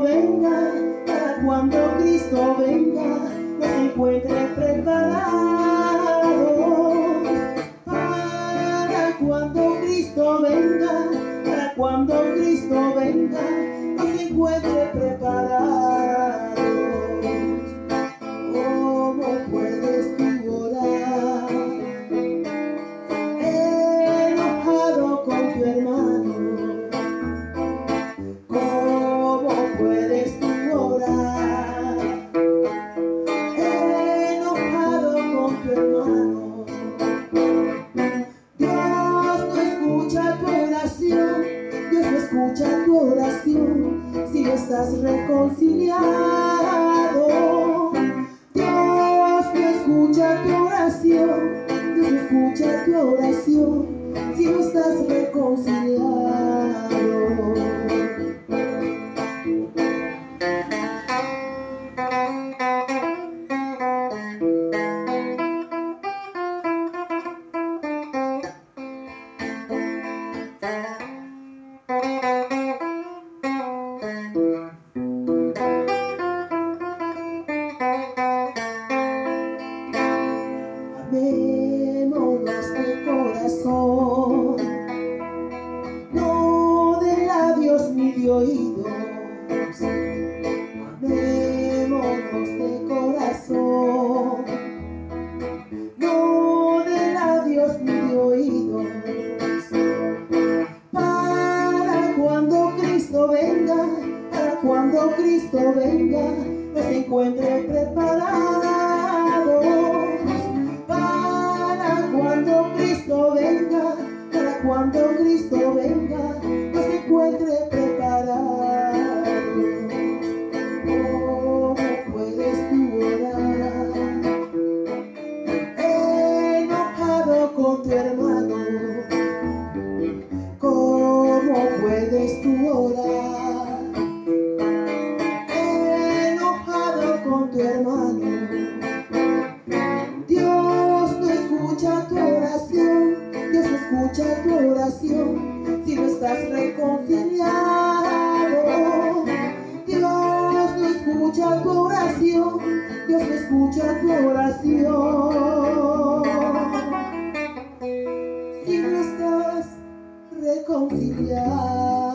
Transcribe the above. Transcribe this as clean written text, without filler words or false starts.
venga, para cuando Cristo venga, nos encuentre preparados. Para cuando Cristo venga, para cuando Cristo venga, nos encuentre preparados. ¿Cómo puedes tú orar enojado con tu hermano? ¿Cómo puedes tú orar enojado con tu hermano? Dios no escucha tu oración, Dios no escucha tu oración si no estás reconciliado. Dios no escucha tu oración, Dios no escucha tu oración si no estás reconciliado. Amémonos de corazón, no de labios ni de oídos. Amémonos de corazón, no de labios ni de oídos. Para cuando Cristo venga, para cuando Cristo venga, nos encuentre preparados. Para cuando Cristo venga, para cuando Cristo venga, nos encuentre preparados. ¿Cómo puedes tú orar enojado con tu hermano? ¿Cómo puedes tú orar enojado con tu hermano? Dios no escucha tu oración, Dios no escucha tu oración si no estás reconciliado. Dios no escucha tu oración, Dios no escucha tu oración si no estás reconciliado.